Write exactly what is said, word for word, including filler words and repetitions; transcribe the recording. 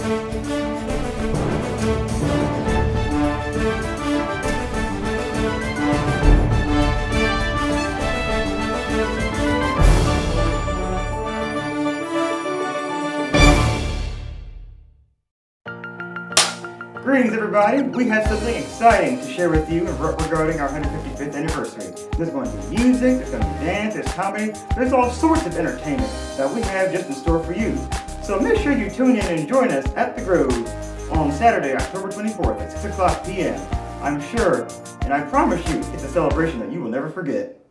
Greetings everybody, we have something exciting to share with you regarding our one hundred fifty-fifth anniversary. There's going to be music, there's going to be dance, there's comedy, there's all sorts of entertainment that we have just in store for you. So make sure you tune in and join us at the Grove on Saturday, October twenty-fourth at six o'clock p m I'm sure, and I promise you, it's a celebration that you will never forget.